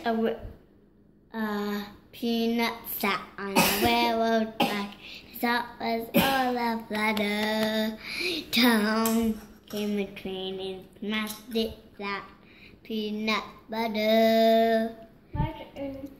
a peanut sat on a railroad track. His heart was all of butter. Down came a train and smashed it flat. Peanut butter.